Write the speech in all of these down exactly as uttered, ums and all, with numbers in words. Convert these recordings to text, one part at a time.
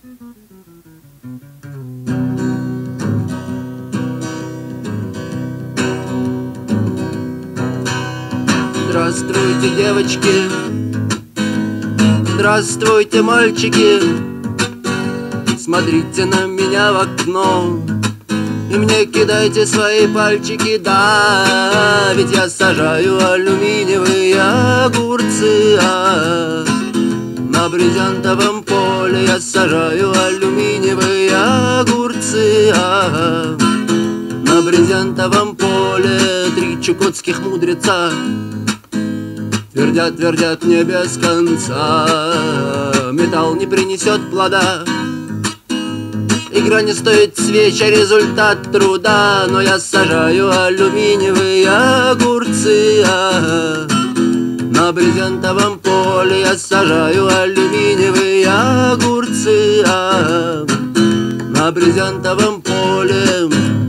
Здравствуйте, девочки, здравствуйте, мальчики. Смотрите на меня в окно и мне кидайте свои пальчики. Да, ведь я сажаю алюминиевые огурцы, а на брезентовом поле я сажаю алюминиевые огурцы, а на брезентовом поле три чукотских мудреца твердят, твердят мне без конца: металл не принесет плода, игра не стоит свеч, а результат труда. Но я сажаю алюминиевые огурцы, а на брезентовом поле я сажаю алюминиевые огурцы, а на брезентовом поле.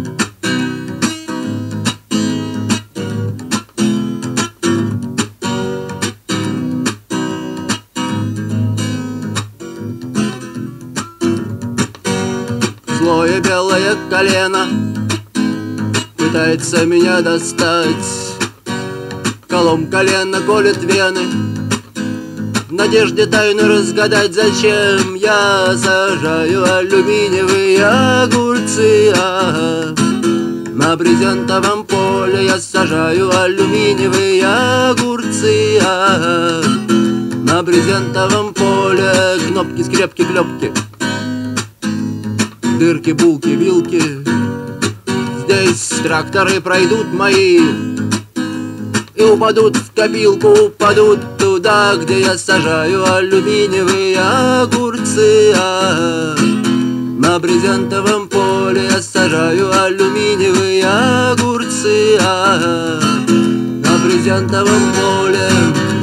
Злое белое колено пытается меня достать, колом колено колет вены, в надежде тайну разгадать, зачем я сажаю алюминиевые огурцы, а на брезентовом поле я сажаю алюминиевые огурцы, а на брезентовом поле кнопки, скрепки, клепки, дырки, булки, вилки. Здесь тракторы пройдут мои и упадут в копилку, упадут туда, где я сажаю алюминиевые огурцы, а на брезентовом поле я сажаю алюминиевые огурцы, а на брезентовом поле.